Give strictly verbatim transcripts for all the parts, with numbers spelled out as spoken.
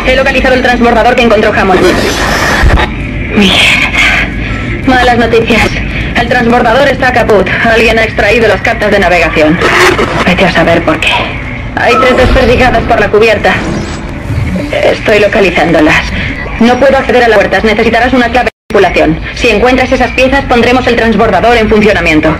He localizado el transbordador que encontró Hammond. Bien. Malas noticias. El transbordador está caput. Alguien ha extraído las cartas de navegación. Vete a saber por qué. Hay tres desperdigadas por la cubierta. Estoy localizándolas. No puedo acceder a las puertas. Necesitarás una clave de manipulación. Si encuentras esas piezas, pondremos el transbordador en funcionamiento.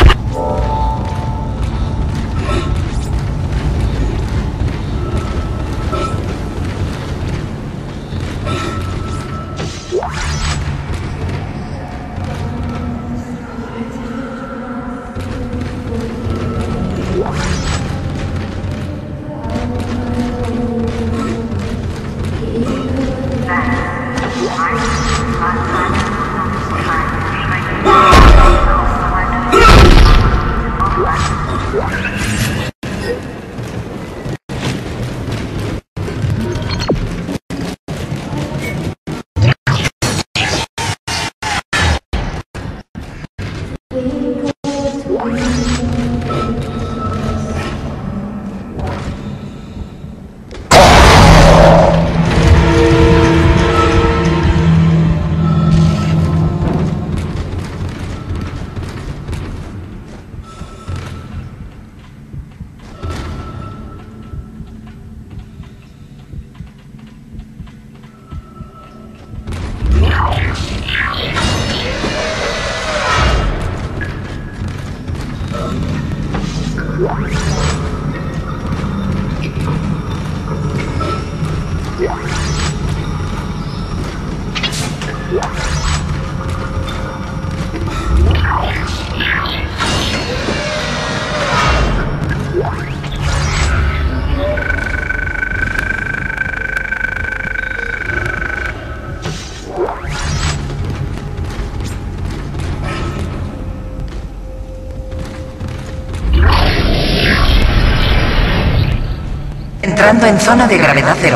Entrando en zona de gravedad cero.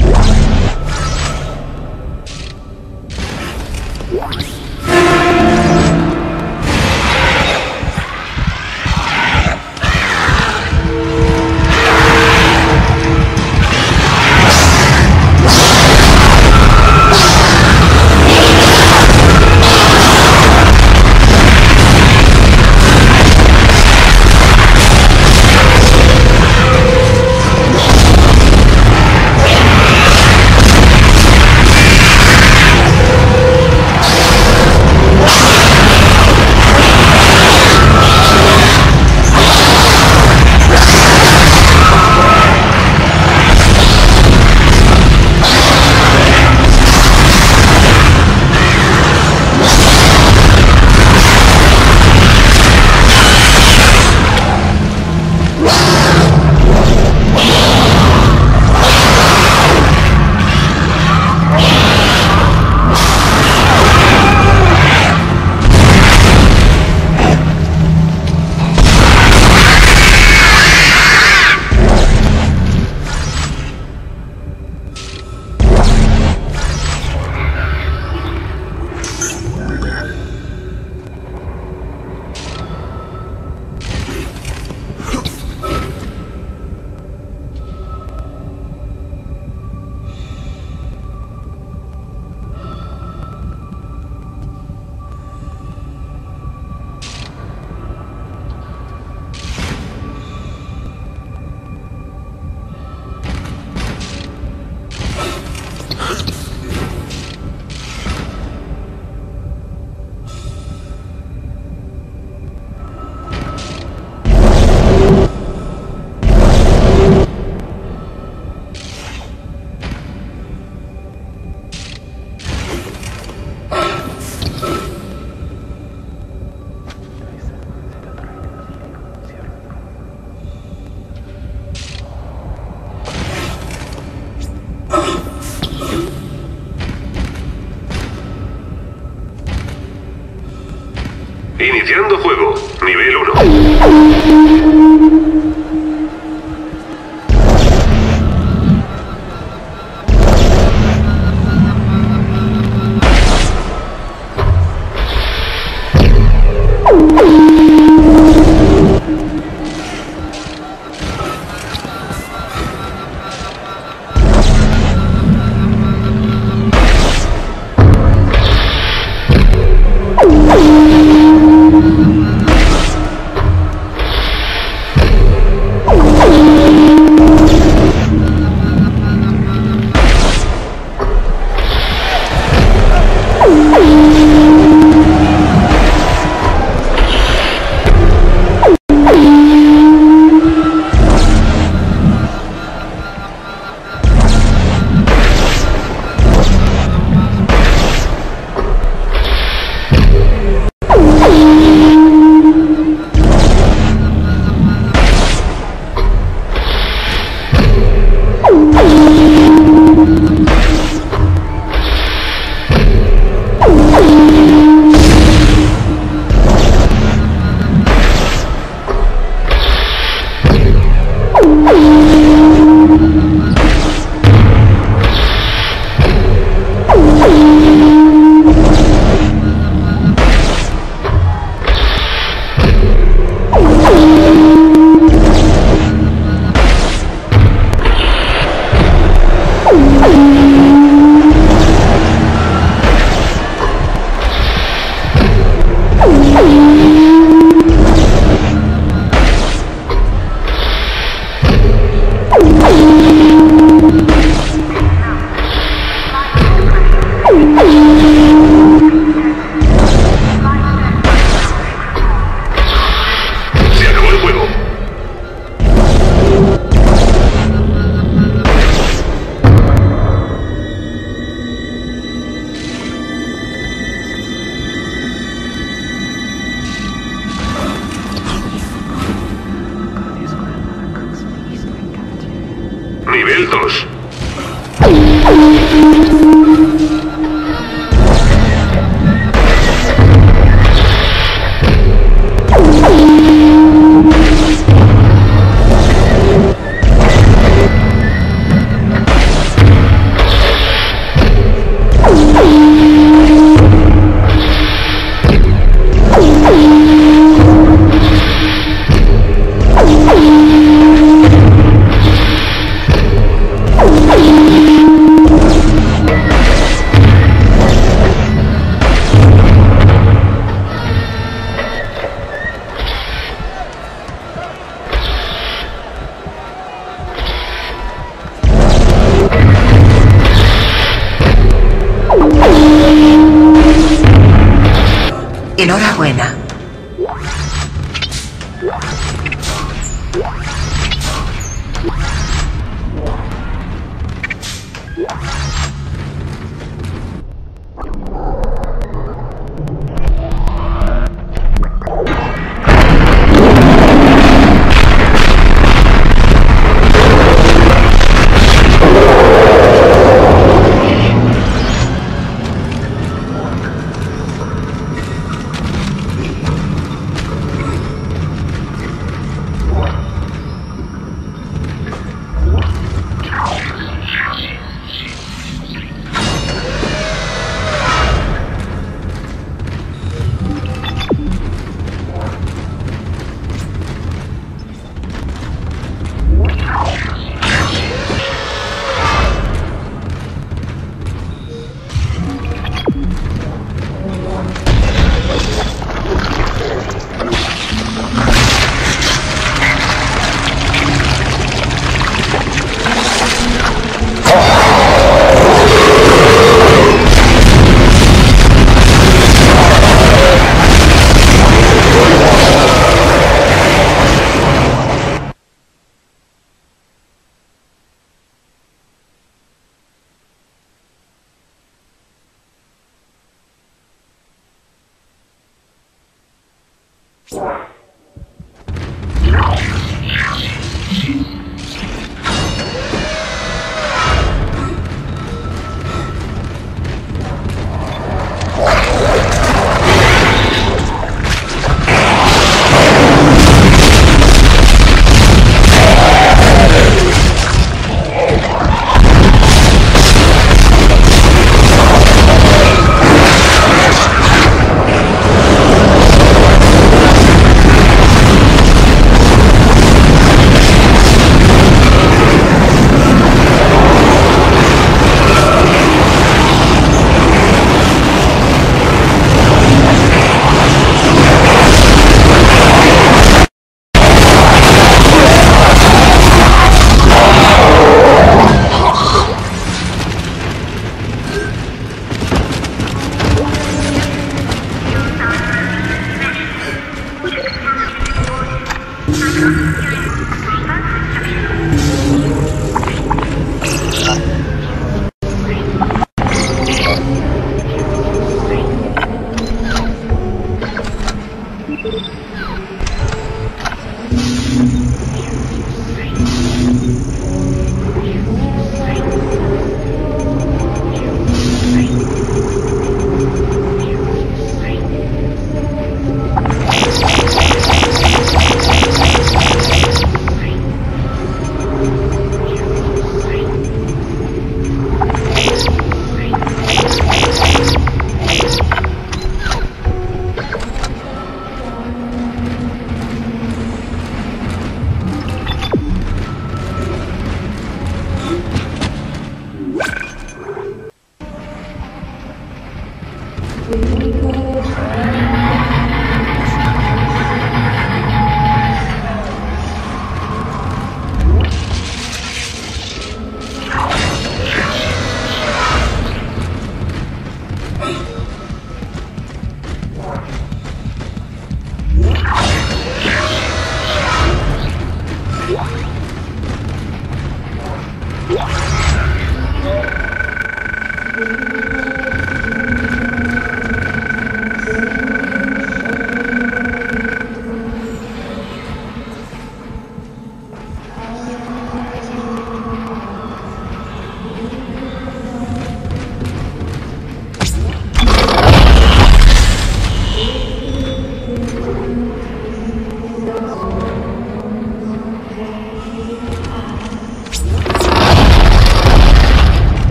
Iniciando juego, nivel uno. nivel dos. Enhorabuena.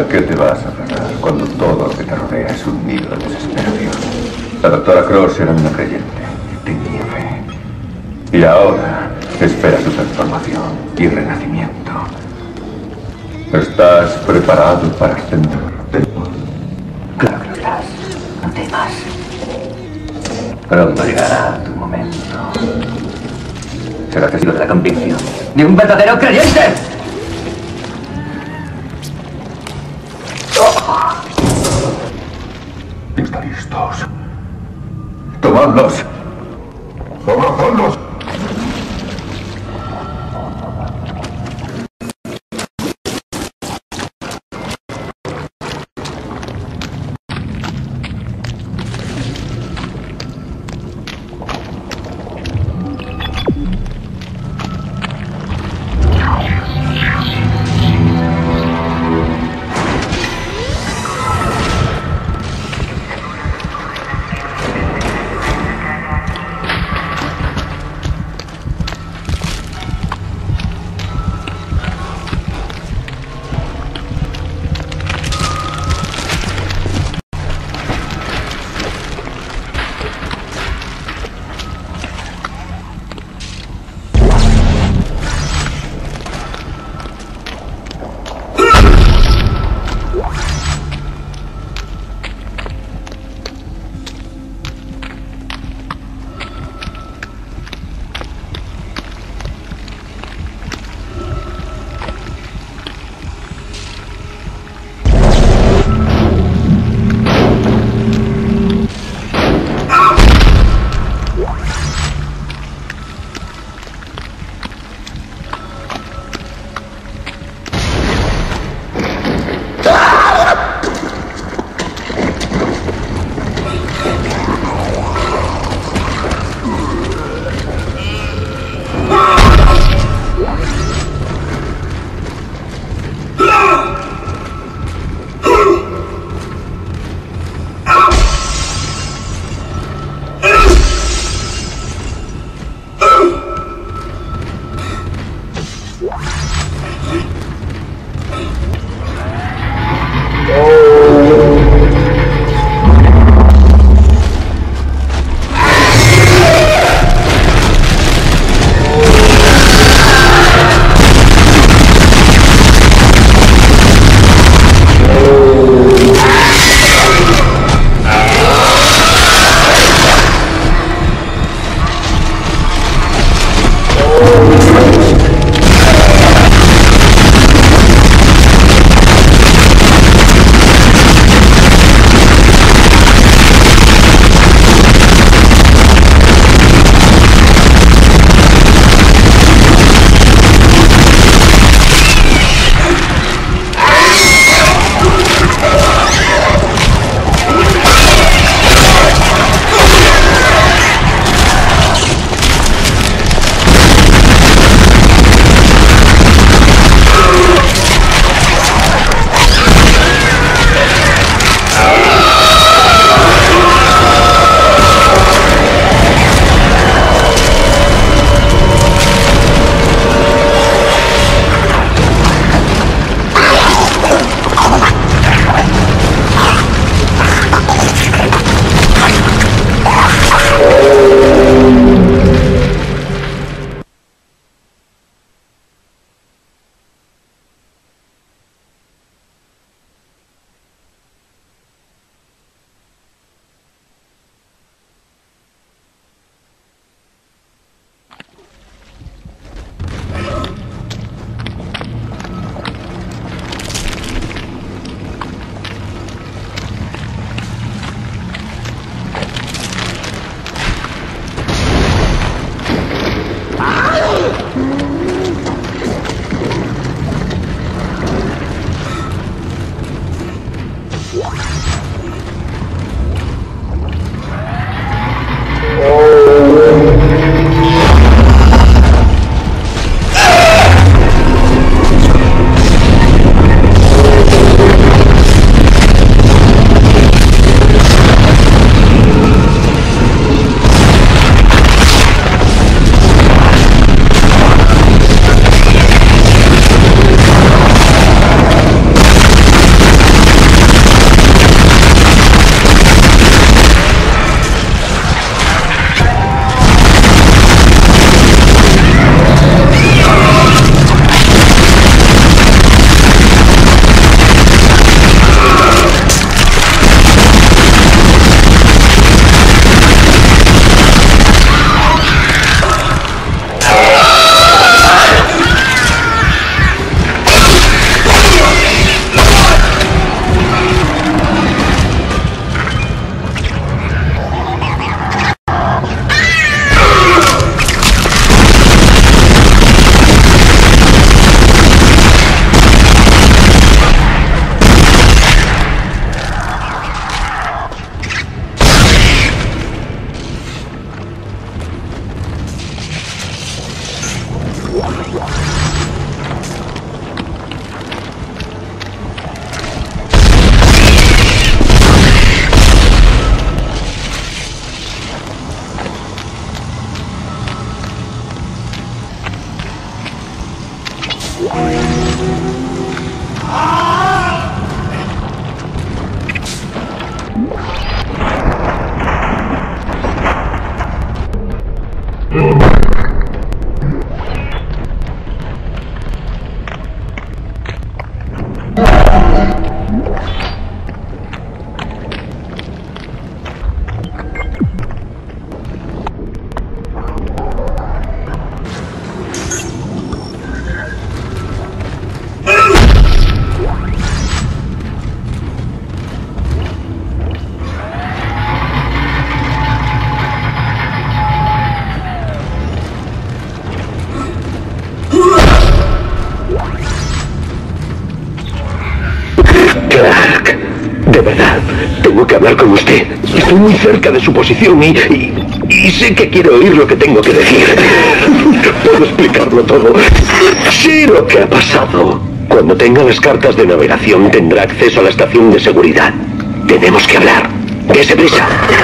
qué te vas a aferrar cuando todo lo que te rodea es un nido de desesperación? La doctora Cross era una creyente, tenía fe. Y ahora espera su transformación y renacimiento. ¿Estás preparado para ascender? Claro que lo estás. No temas. Pronto llegará tu momento. Será testigo de la convicción de un verdadero creyente. ¿Están listos? ¡Tomadlos! ¡Abrazadlos! Clark, de verdad, tengo que hablar con usted. Estoy muy cerca de su posición y, y, y sé que quiere oír lo que tengo que decir. Puedo explicarlo todo. Sé lo que ha pasado. Cuando tenga las cartas de navegación tendrá acceso a la estación de seguridad. Tenemos que hablar. ¡Dese prisa!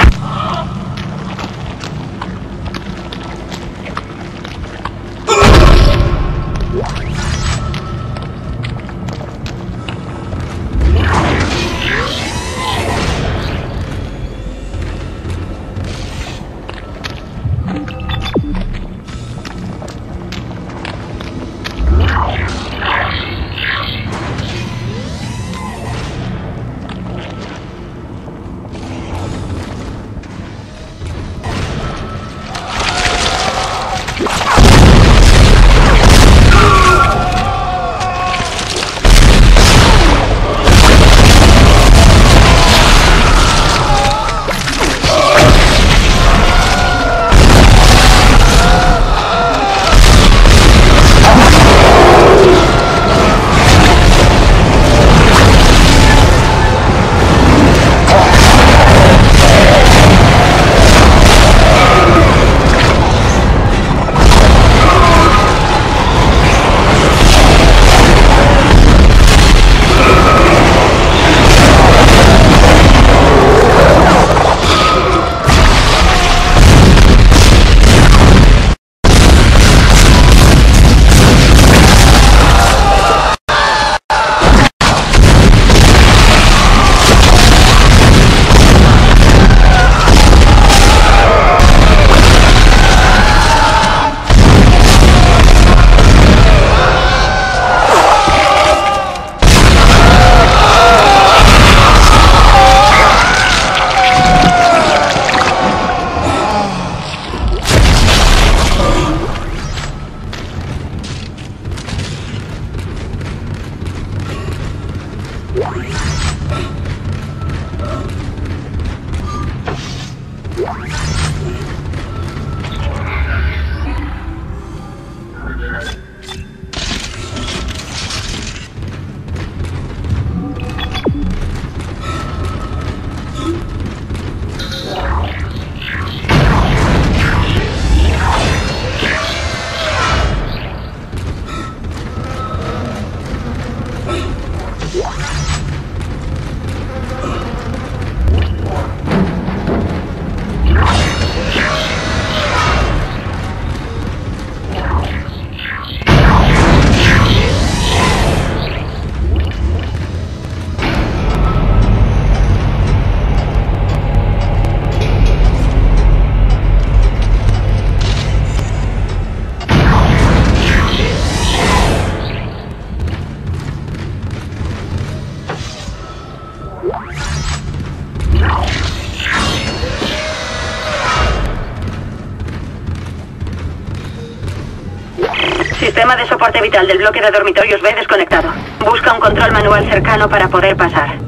Sistema de soporte vital del bloque de dormitorios B desconectado. Busca un control manual cercano para poder pasar.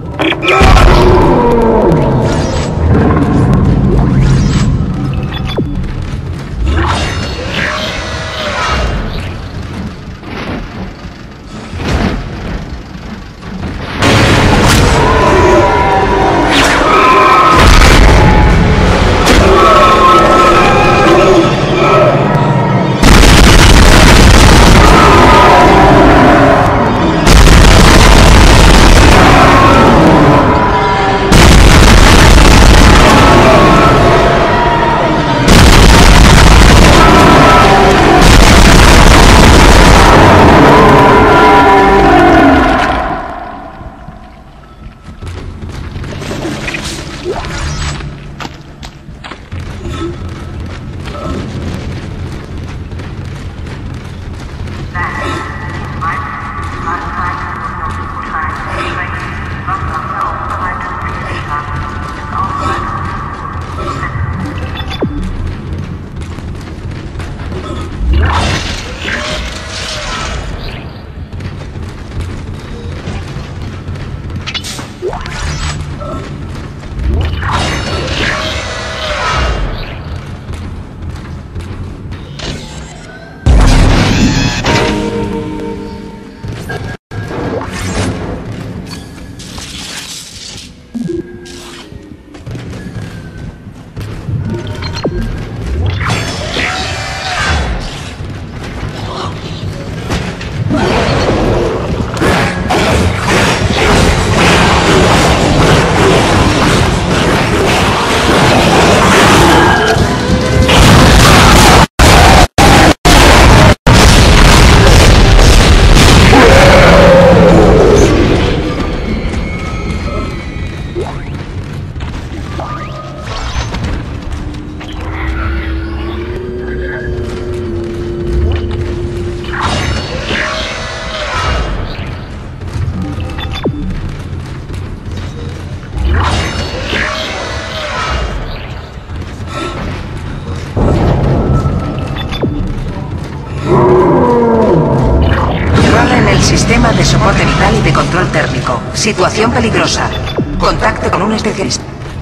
de soporte vital y de control térmico. Situación peligrosa. Contacte con un especialista.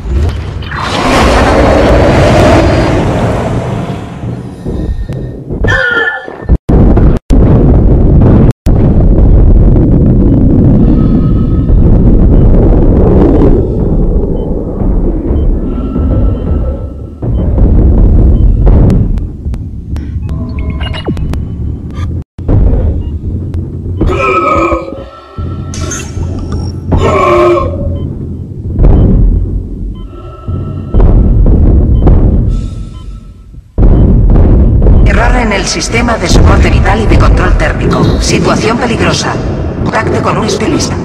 Sistema de soporte vital y de control térmico. Situación peligrosa. Contacte con un especialista.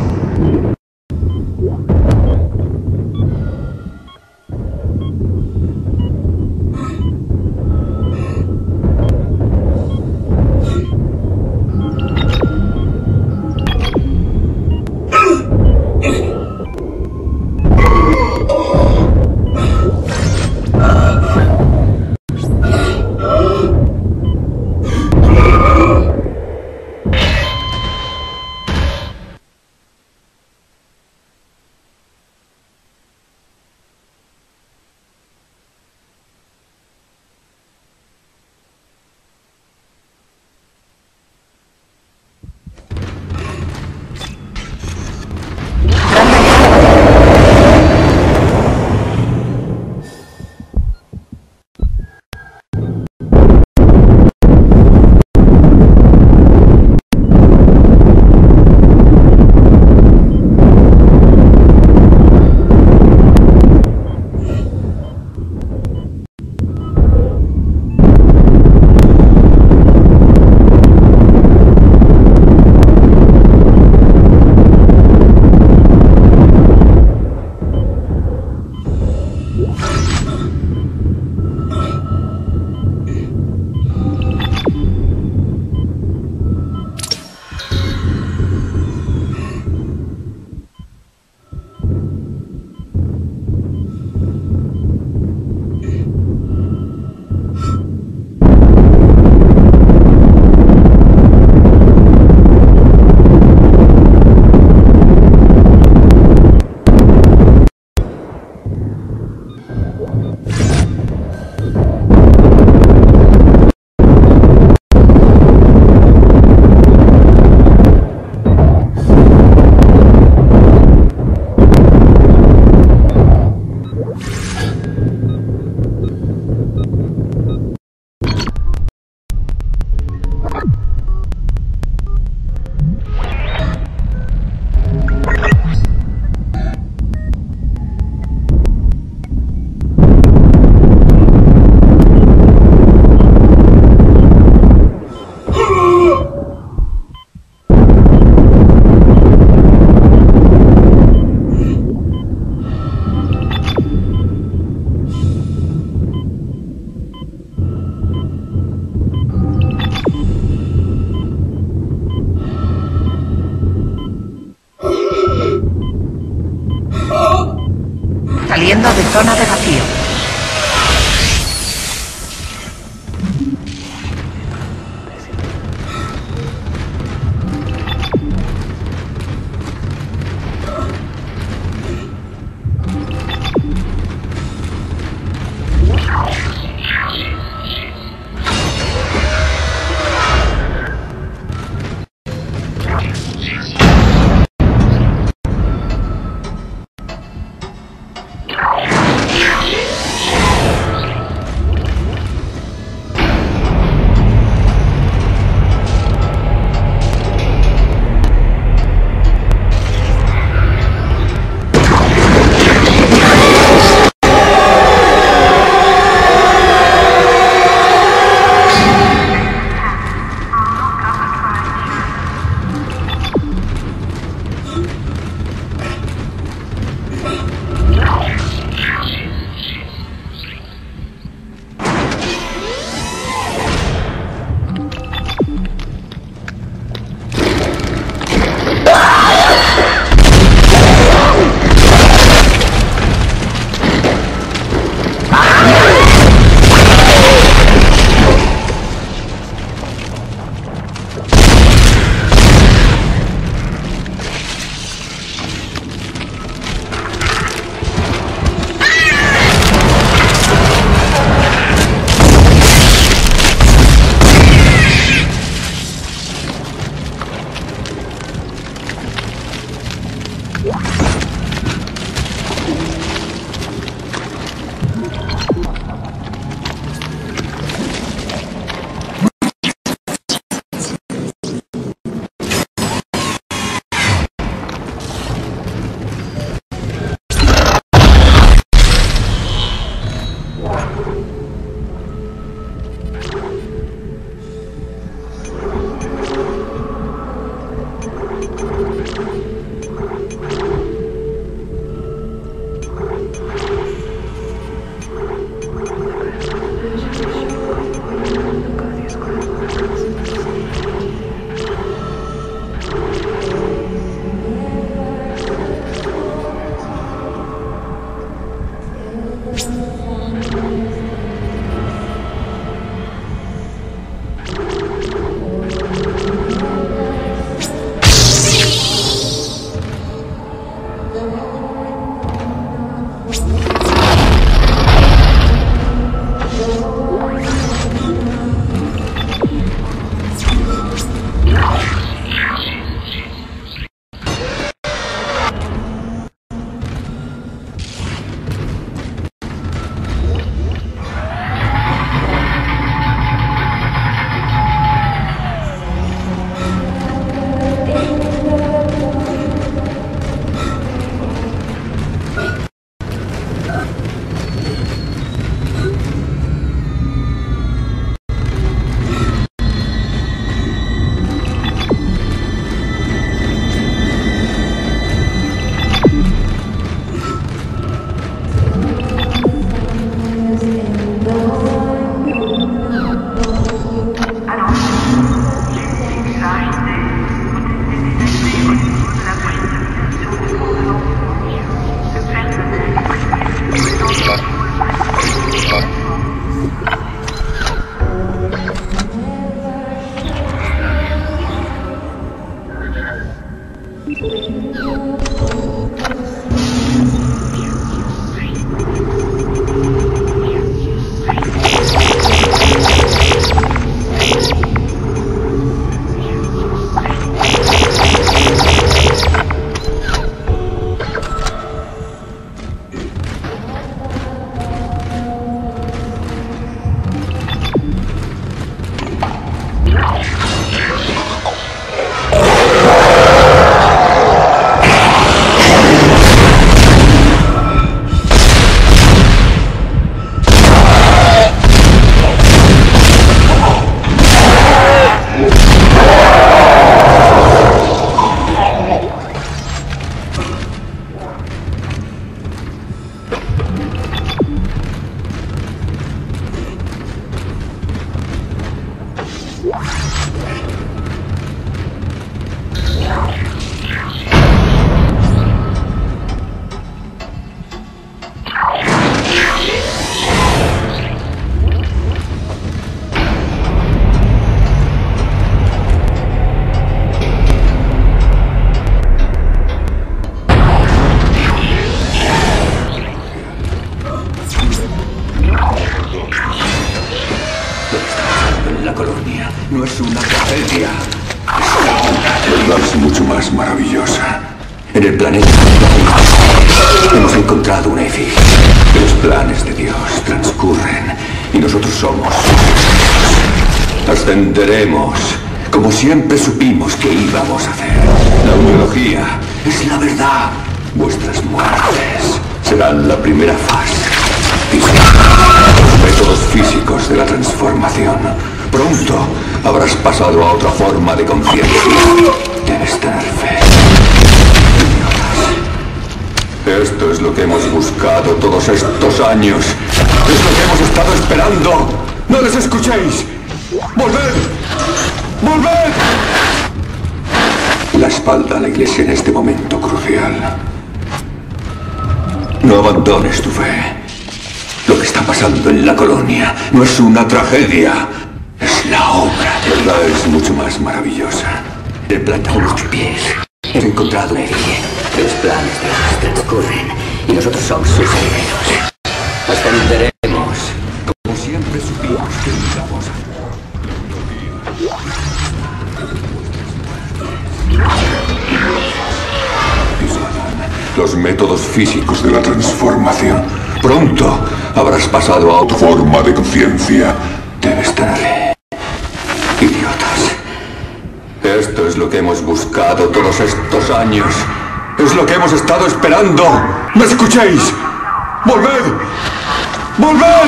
Saliendo de zona de vacío. no es una tragedia. La verdad es mucho más maravillosa. En el planeta hemos encontrado una efigie. Los planes de Dios transcurren y nosotros somos sus hijos. Ascenderemos como siempre supimos que íbamos a hacer. La ideología es la verdad. Vuestras muertes serán la primera fase. Los métodos físicos de la transformación. Pronto habrás pasado a otra forma de conciencia. Debes tener fe. Esto es lo que hemos buscado todos estos años. Es lo que hemos estado esperando. ¡No les escuchéis! ¡Volved! ¡Volved! La espalda a la iglesia en este momento crucial. No abandones tu fe. Lo que está pasando en la colonia no es una tragedia. Es la obra. La verdad es mucho más maravillosa. El planeta a nuestros pies. Hemos encontrado una efigie. Los planes de Dios transcurren y nosotros somos sus herederos. Ascenderemos como siempre supimos que íbamos a hacer. los métodos físicos de la transformación. Pronto habrás pasado a otra forma de conciencia. Debes tenerle. Idiotas. Esto es lo que hemos buscado todos estos años. Es lo que hemos estado esperando. ¿Me escucháis? ¡Volved! ¡Volved!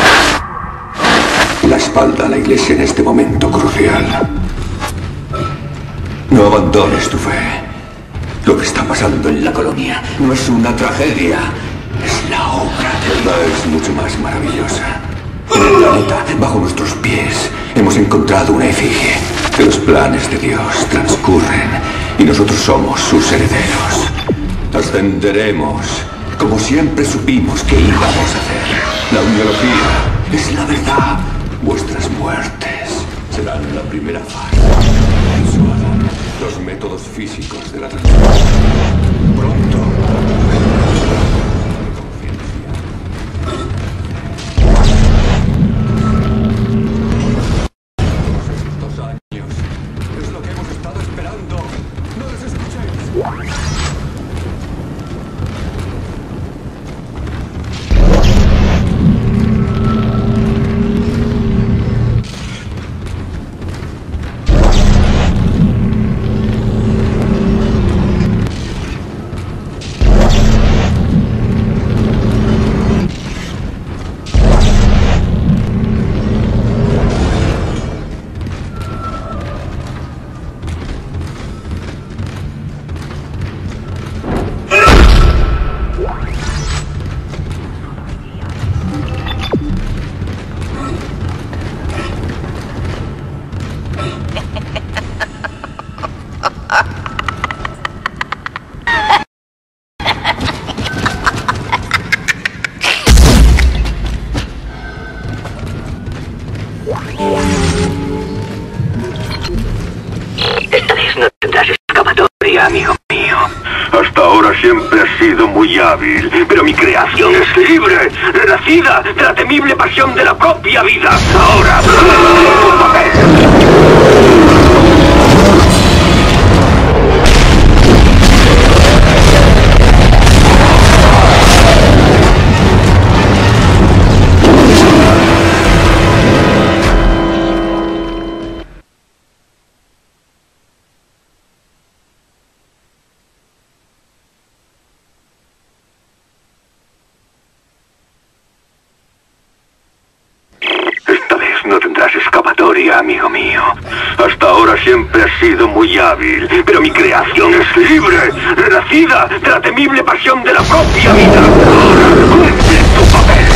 La espalda a la iglesia en este momento crucial. No abandones tu fe. Lo que está pasando en la colonia no es una tragedia. Es la obra de Dios. Es mucho más maravillosa. En el planeta, bajo nuestros pies, hemos encontrado una efigie. Que los planes de Dios transcurren y nosotros somos sus herederos. Ascenderemos, como siempre supimos que íbamos a hacer. La uniología es la verdad. Vuestras muertes serán la primera fase. Los métodos físicos de la transformación. Pronto. Estos años es lo que hemos estado esperando. ¿No les escucháis? Esta vez no tendrás escapatoria, amigo mío. Hasta ahora siempre has sido muy hábil, pero mi creación es libre, renacida de la temible pasión de la propia vida. Ahora, tu papel. No tendrás escapatoria, amigo mío. Hasta ahora siempre has sido muy hábil, pero mi creación es libre, renacida de la temible pasión de la propia vida. Ahora, cumple tu papel.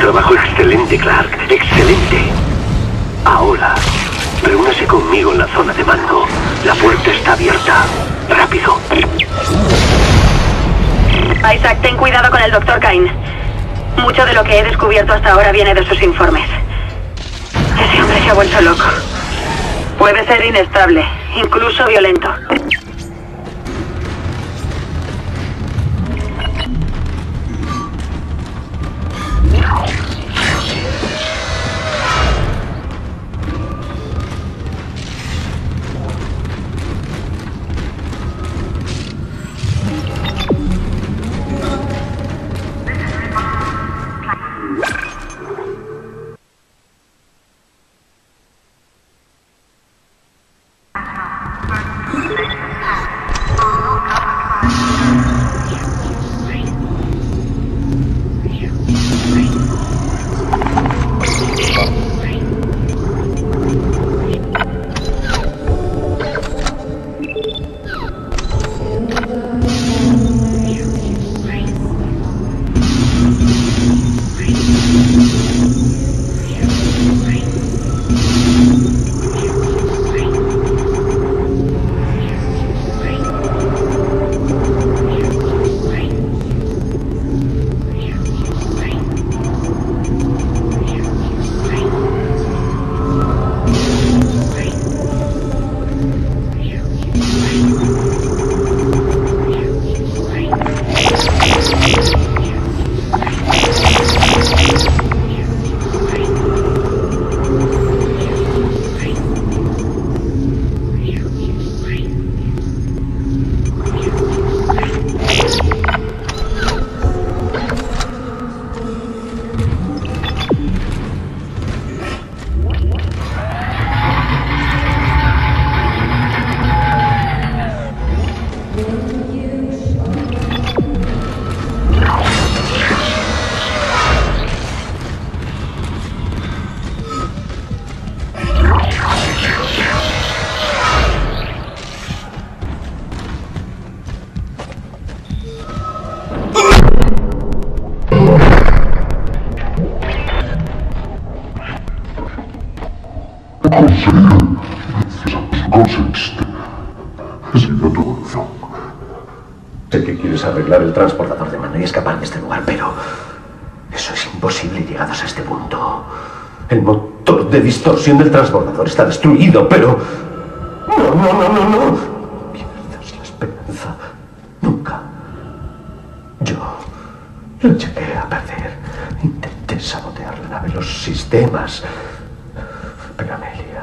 trabajo excelente, Clark. Excelente. Ahora, reúnase conmigo en la zona de mando. La puerta está abierta. Rápido. Isaac, ten cuidado con el doctor Kane. Mucho de lo que he descubierto hasta ahora viene de sus informes. Ese hombre se ha vuelto loco. Puede ser inestable, incluso violento. Consiste. Sigue tu evolución. Sé que quieres arreglar el transportador de mano y escapar de este lugar, pero eso es imposible llegados a este punto. El motor de distorsión del transbordador está destruido, pero... No, no, no, no, no. Pierdas la esperanza. Nunca. Yo lo llegué a perder. Intenté sabotear la nave, los sistemas. Pero Amelia...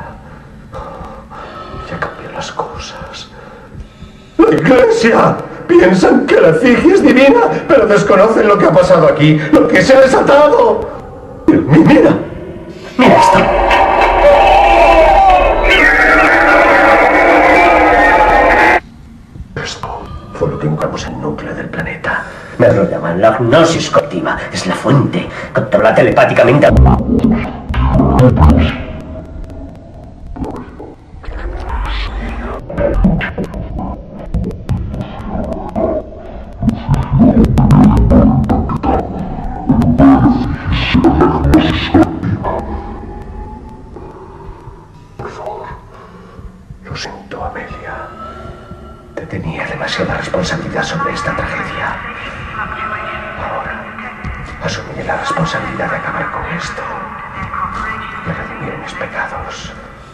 ya cambió las cosas. ¡La Iglesia! Piensan que la efigie es divina, pero desconocen lo que ha pasado aquí, lo que se ha desatado. Mira, mira esto. Esto fue lo que invocamos en el núcleo del planeta. Me lo llaman la gnosis colectiva. Es la fuente. Controla telepáticamente a... Por favor. Lo siento, Amelia. Te tenía demasiada responsabilidad sobre esta tragedia. Ahora, asumiré la responsabilidad de acabar con esto. De redimir mis pecados.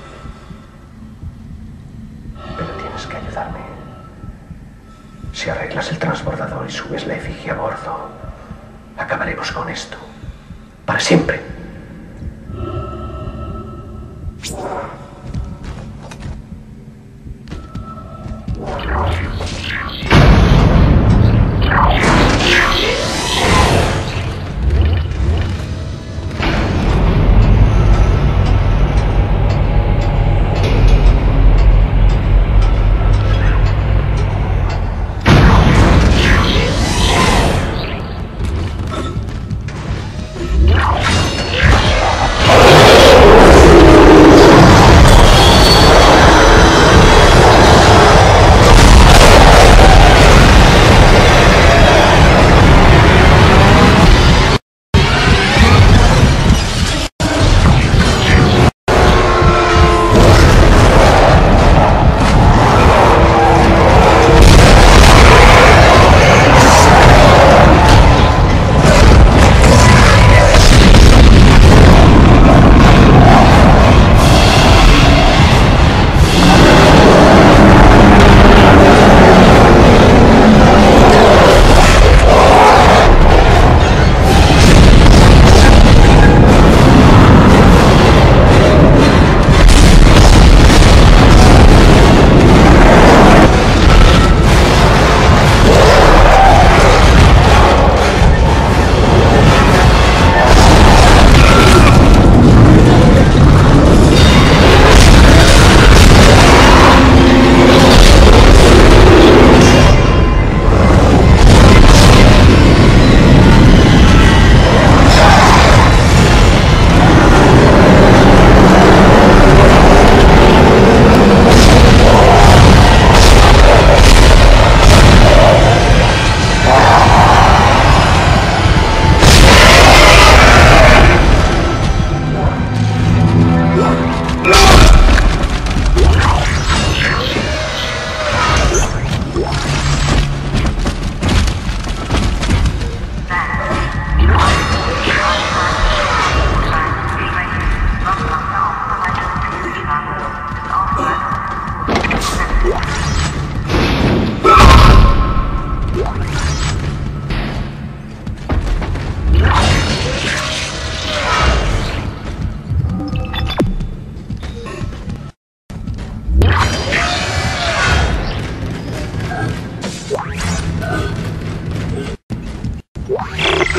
Pero tienes que ayudarme. Si arreglas el transbordador y subes la efigie a bordo, acabaremos con esto. Para siempre.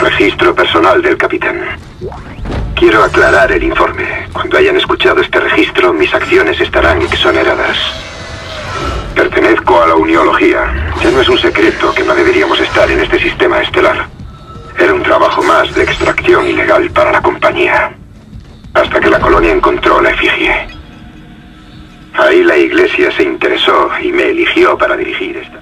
Registro personal del capitán. Quiero aclarar el informe. Cuando hayan escuchado este registro, mis acciones estarán exoneradas. Pertenezco a la Uniología. Ya no es un secreto que no deberíamos estar en este sistema estelar. Era un trabajo más de extracción ilegal para la compañía. Hasta que la colonia encontró la efigie. Ahí la iglesia se interesó y me eligió para dirigir esta...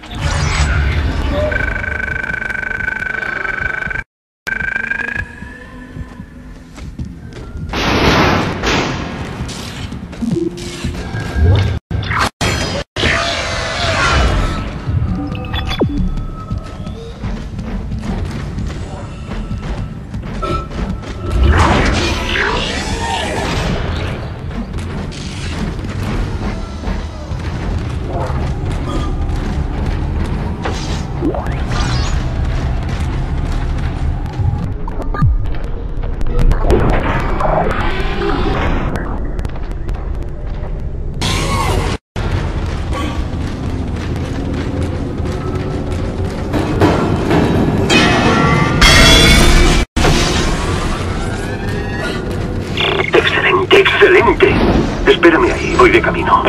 ¡Excelente! Espérame ahí, voy de camino.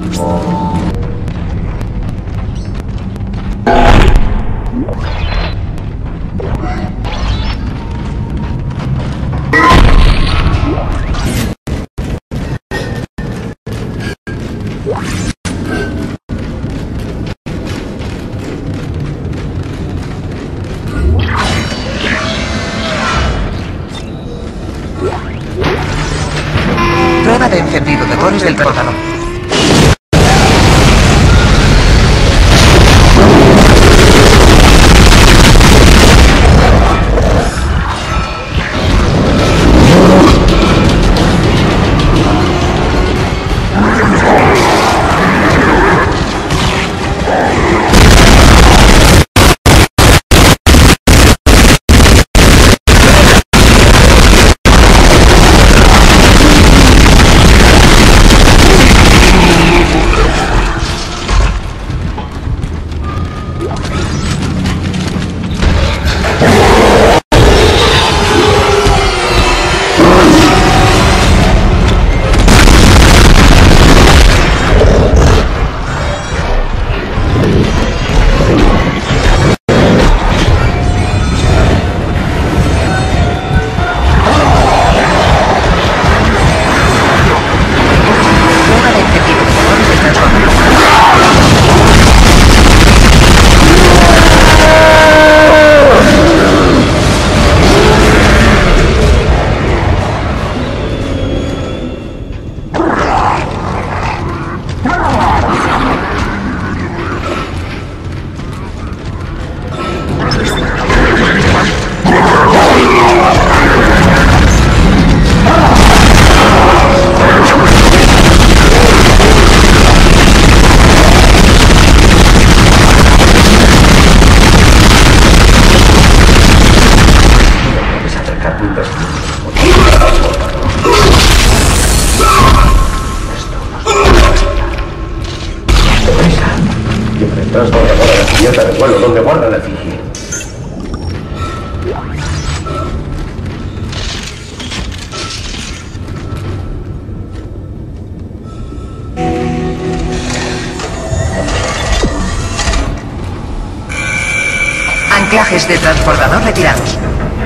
Prueba de encendido de cones del transportador. Transbordadora de cubierta de vuelo donde guarda la efigie. Anclajes de transbordador retirados.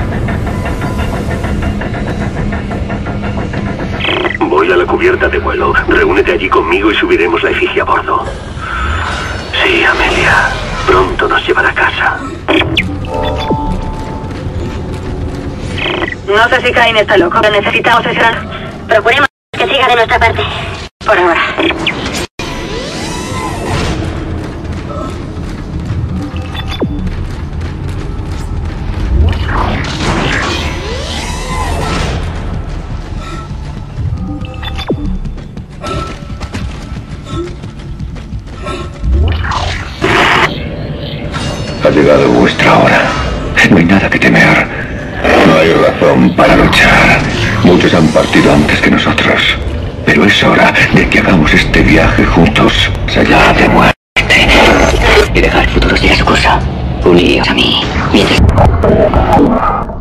Voy a la cubierta de vuelo. Reúnete allí conmigo y subiremos la efigie a bordo. Sí, Amelia. Pronto nos llevará a casa. No sé si Cain está loco, pero necesitamos ese... Procuremos que siga de nuestra parte. Por ahora. Ha llegado vuestra hora. No hay nada que temer. No hay razón para luchar. Muchos han partido antes que nosotros. Pero es hora de que hagamos este viaje juntos, más allá de muerte. Y dejar el futuro sea su cosa. Uníos a mí. Mientras...